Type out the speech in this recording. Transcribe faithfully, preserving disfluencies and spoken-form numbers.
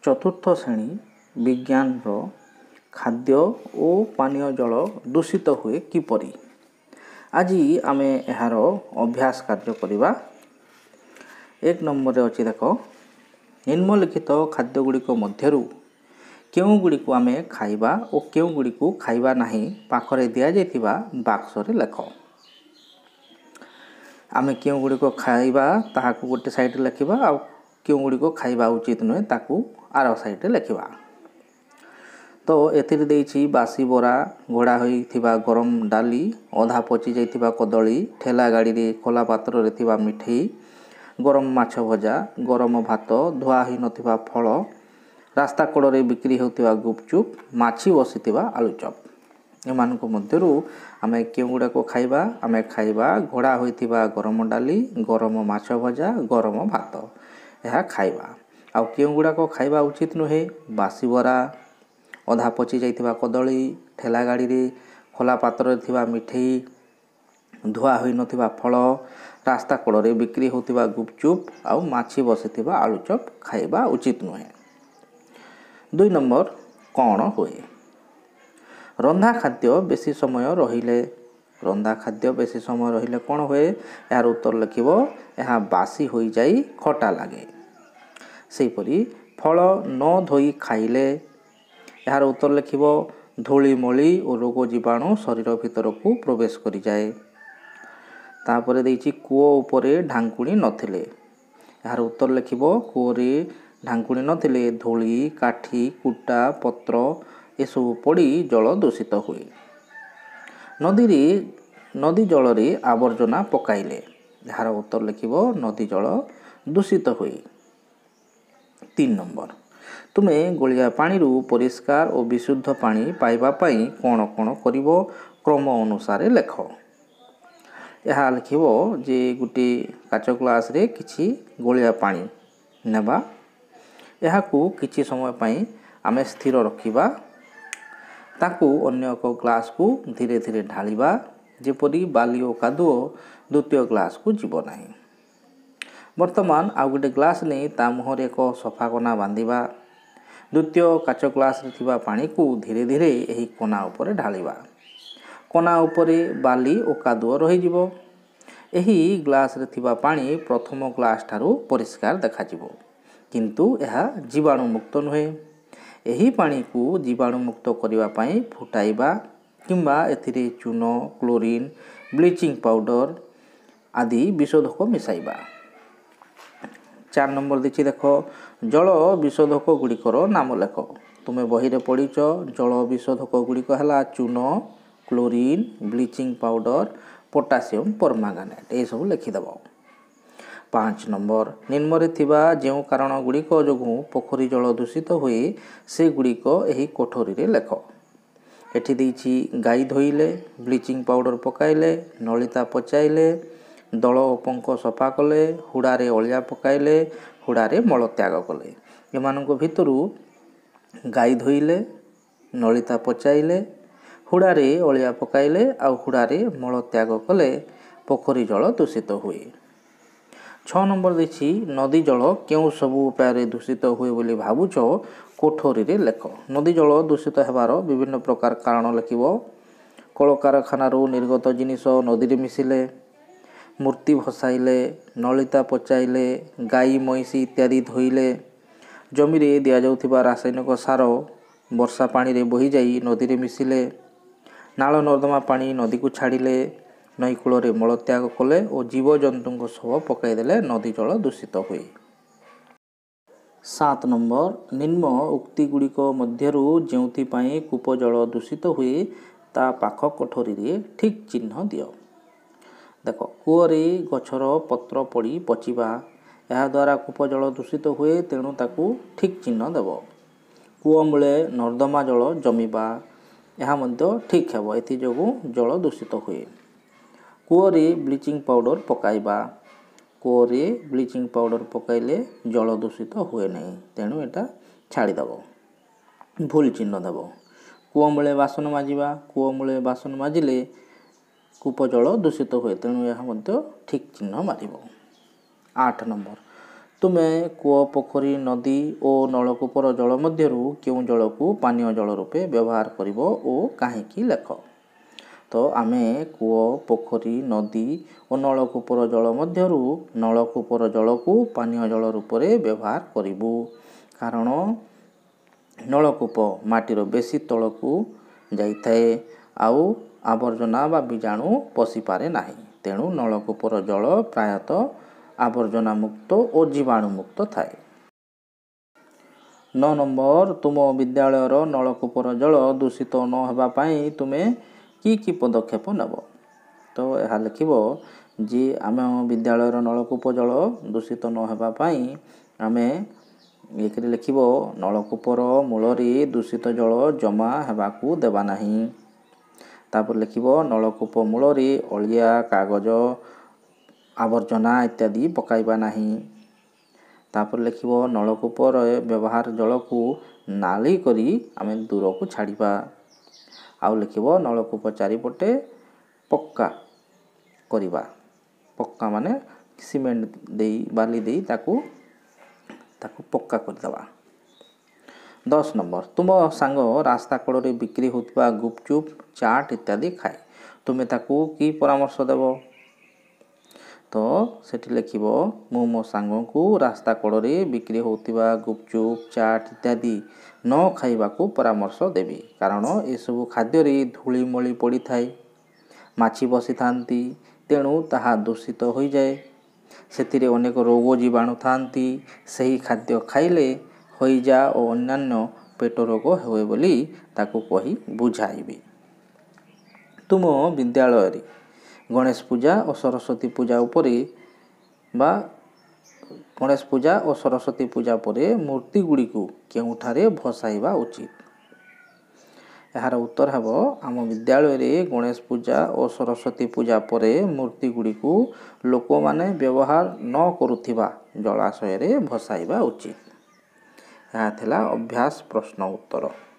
चतुर्थ श्रेणी विज्ञान रो खाद्य और पानीय जल दूषित हुए किपरि। आज आमे एहार अभ्यास कार्य करिबा। एक नंबर रे अछि देख, निम्नलिखित खाद्य गुड़िक मध्यरु केउ गुड़िक आमे खाइबा और केउ गुड़िक खाइबा नाही पाखरे दिया जाइथिबा बाक्स रे लेख। आमे केउ गुड़िक खाइबा ताहाकु गोटे साइड रे लिखिबा आ केउ गुड़िक खाइबा उचित नुहे ताकू आर साइड रे लिखिबा। तो एथिरे देइछि बासी बोरा, घोड़ा होइथिबा गरम डाली, अधा पची जाइथिबा कदली, ठेला गाड़ी रे खोला पात्र रे थिबा मिठई, गरम माछ भजा, गरम भात, धुआ होई नथिबा फल, रास्ता कड़ रे बिक्री होतिबा गुपचुप, माछी बसिथिबा आलुचप। एमानक मध्यरु आमे केउ गुड़ाक खाइबा आमे खाइबा घोड़ा होइथिबा गरम डाली, गरम माछ भजा, गरम भात यह खाइबा। आउ केउ गुड़ाक खाइबा उचित नुहे बासी बोरा, अधा पची जाइथिबा कदली, ठेला गाड़ी रे खोला पात्र रे थिबा मिठई, धुआ होई नथिबा फल, रास्ता कड़ रे बिक्री होतिबा गुपचुप आउ माछी बसिथिबा आलुचप खाइबा उचित नुहे। दुई नंबर कौन हुए। रंधा खाद्य बेसी समय रहिले रंधा खाद्य बेसी समय रहिले कौन हुए। यार उत्तर लिखिबो यह बासी होई जाई खटा लागे। सेहीपरि फल न धोई खाइले यार उत्तर लिखिबो धूली मली और रोग जीवाणु शरीर भीतर को प्रवेश करि जाए। तापरे देइछि कूओ उपरे ढांकुणी नथिले। यार उत्तर लिखिबो कूओ रे ढांकुणी नथिले धूली, काठी, कुटा, पत्र एसबु पड़ी जल दूषित हुए। नदी रे नदी जल रे आवर्जना पकाइले। यार उत्तर लिखिबो नदी जल दूषित हुए। तीन नंबर तुमे गोलिया पानी रु परिष्कार और विशुद्ध पानी पाइबा पाई कौन कौन करिवो क्रम अनुसार लेख। यह लिखिबो जे गुटी काच ग्लास रे किछि गोलिया पानी नेबा, यहाकू किछि समय पाई आमे स्थिर रखिबा, ताकू अन्य एक ग्लास को धीरे धीरे ढालिबा जेपरि बाली और कादुओ द्वितीय ग्लास को जीव नाही। वर्तमान आउ गोटे ग्लास नहीं ता मुहर एक सफा कना बांधिबा, द्वितीय काच ग्लास रे थिबा पानी को धीरे धीरे एही कोना उपरे ढालिबा। कोना उपरे बाली और कादुओ रही जिवो। एही ग्लास रे थिबा पानी प्रथम ग्लास ठारू परिष्कार देखा जिवो, किंतु यह जीवाणु मुक्त नुहे। एही पानी को जीवाणु मुक्त करिवा पाई फुटाइबा किंबा एथिरे चून, क्लोरीन, ब्लीचिंग पाउडर आदि विशोधक मिसाइबा। चार नंबर देखि देख, जल विशोधक गुड़िकर नाम लेख। तुमे बही रे पढ़िच जल विशोधक गुड़िक हला चून, chlorine, bleaching powder, potassium permanganate ए सब लिखिदेव। पाँच नंबर निम्न रे थिबा जेउ कारण गुड़िक जोगु पोखरी जल दूषित हुए से गुड़िक एही कोठरी रे लेख। एठी देइछि गाई धोइले, ब्लीचिंग पाउडर पकाइले, नलिता पचाइले, दल पंख सफा कले, हुड़ारे अलिया पकाइले, हुड़ारे मल त्याग कले। एमानक भितरु गाई धोइले, नलिता पचाइले, हुड़ारे अलिया पकाइले आउ हुड़ारे मल त्याग कले पोखरी जल दूषित हुए। छह नंबर देछि नदी जल केउ सबु उपाय दूषित हुए बोली भावुच कोठरी रे लेख। नदी जल दूषित हेबार विभिन्न प्रकार कारण लिखिबो। कलकारखाना निर्गत जिनिस नदी रे मिसिले, मूर्ति भसाइले, नलिता पचाइले, गाई महिषी इत्यादि धोइले, जमी रे दिया जाउथिबा रासायनिक सार वर्षा पानी रे बही जाई नदी रे मिसिले, नाल नर्दमा पानी नदी को छाड़िले, नई कूल रे मल त्याग कले और जीव जंतु शव पकाइदेले नदी जल दूषित हुए। सात नंबर निम्न उक्ति गुड़िक मध्यरु जेउथि पाई कूप जल दूषित हुए ता पाख कोठरी रे ठीक चिन्ह दियो। देख, कूअरे गछर पत्र पड़ी पचिबा यह द्वारा कूप जल दूषित हुए, तेणु ताकू ठीक चिन्ह देव। कूଅ मूले नर्दमा जल जमीबा यह मध्य ठीक हेबो, एथि जोगु जल दूषित हुए। कूअरे ब्लीचिंग पाउडर पकाइबा, कूअरे ब्लीचिंग पाउडर पकाइले जल दूषित हुए नहीं, तेणु एटा छाड़ी देव, भूल चिन्ह देव। कूଅ मूले बासन माजिबा, कूଅ मूले बासन माजिले कूप जल दूषित हुए, तेणु यह मध्य ठीक चिन्ह मारिबो। आठ नंबर ତୁମେ କୂଅ ପୋଖରୀ ନଦୀ ଓ ନଳକୂପର ଜଳ ମଧ୍ୟରୁ କେଉଁ ଜଳକୁ ପାନୀୟ ଜଳ ରୂପେ ବ୍ୟବହାର କରିବ ଓ କାହିଁକି ଲେଖ। ତ ଆମେ କୂଅ ପୋଖରୀ ନଦୀ ଓ ନଳକୂପର ଜଳ ମଧ୍ୟରୁ ନଳକୂପର ଜଳକୁ ପାନୀୟ ଜଳ ରୂପରେ ବ୍ୟବହାର କରିବୁ। କାରଣ ନଳକୂପ ମାଟିର ବେଶୀ ତଳକୁ ଯାଇଥାଏ ଆଉ ଆବର୍ଜନା ବା ବୀଜାଣୁ ପଶିପାରେ ନାହିଁ। ତେଣୁ ନଳକୂପର ଜଳ ପ୍ରାୟତଃ ଆବର୍ଜନା ମୁକ୍ତ ଓ ଜୀବାଣୁ ମୁକ୍ତ ଥାଏ। ନଅ ନମ୍ବର ତୁମ ବିଦ୍ୟାଳୟର ନଳକୂପର ଜଳ ଦୂଷିତ ନ ହେବା ପାଇଁ ତୁମେ କି କି ପଦକ୍ଷେପ ନେବ। ତ ଏହା ଲେଖିବ ଯେ ଆମ ବିଦ୍ୟାଳୟର ନଳକୂପ ଜଳ ଦୂଷିତ ନ ହେବା ପାଇଁ ଆମେ ଏକରେ ଲେଖିବ ନଳକୂପର ମୂଳରେ ଦୂଷିତ ଜଳ ଜମା ହେବାକୁ ଦେବା ନାହିଁ। ତାପରେ ଲେଖିବ ନଳକୂପ ମୂଳରେ ଅଳିଆ କାଗଜ ଆବର୍ଜନା ଇତ୍ୟାଦି ପକାଇବା ନାହିଁ। ତାପରେ ଲେଖିବ ନଳକୂପର ବ୍ୟବହାର ଜଳକୁ ନାଳି କରି ଆମେ ଦୂରକୁ ଛାଡ଼ିବା। ଆଉ ଲେଖିବ ନଳକୂପ ଚାରିପଟେ ପକ୍କା କରିବା। ପକ୍କା ମାନେ ସିମେଣ୍ଟ ଦେଇ ବାଲି ଦେଇ ତାକୁ ତାକୁ ପକ୍କା କରିଦେବା। ଦଶ ନମ୍ବର ତୁମ ସାଙ୍ଗ ରାସ୍ତା କଡ଼ରେ ବିକ୍ରି ହେଉଥିବା ଗୁପଚୁପ୍ ଚାଟ୍ ଇତ୍ୟାଦି ଖାଏ। ତୁମେ ତାକୁ କି ପରାମର୍ଶ ଦେବ। ତ ସେଠି ଲେଖିବ ମୁଁ ମୋ ସାଙ୍ଗକୁ ରାସ୍ତା କଡ଼ରେ ବିକ୍ରି ହେଉଥିବା ଗୁପଚୁପ୍ ଚାଟ୍ ଇତ୍ୟାଦି ନ ଖାଇବାକୁ ପରାମର୍ଶ ଦେବି। କାରଣ ଏସବୁ ଖାଦ୍ୟରେ ଧୂଳିମଳି ପଡ଼ିଥାଏ, ମାଛି ବସିଥାନ୍ତି, ତେଣୁ ତାହା ଦୂଷିତ ହୋଇଯାଏ। ସେଥିରେ ଅନେକ ରୋଗ ଜୀବାଣୁ ଥାନ୍ତି। ସେହି ଖାଦ୍ୟ ଖାଇଲେ ହଇଜା ଓ ଅନ୍ୟାନ୍ୟ ପେଟ ରୋଗ ହୁଏ ବୋଲି ତାକୁ କହି ବୁଝାଇବି। ତୁମ ବିଦ୍ୟାଳୟରେ ଗଣେଶ ପୂଜା ଓ ସରସ୍ୱତୀ ପୂଜା ଉପରେ ବା ଗଣେଶ ପୂଜା ଓ ସରସ୍ୱତୀ ପୂଜା ପରେ ମୂର୍ତ୍ତି ଗୁଡ଼ିକୁ କେଉଁଠାରେ ଭସାଇବା ଉଚିତ। ଏହାର ଉତ୍ତର ହେବ ଆମ ବିଦ୍ୟାଳୟରେ ଗଣେଶ ପୂଜା ଓ ସରସ୍ୱତୀ ପୂଜା ପରେ ମୂର୍ତ୍ତି ଗୁଡ଼ିକୁ ଲୋକମାନେ ବ୍ୟବହାର ନ କରୁଥିବା ଜଳାଶୟରେ ଭସାଇବା ଉଚିତ। ଏହା ଥିଲା ଅଭ୍ୟାସ ପ୍ରଶ୍ନ ଉତ୍ତର।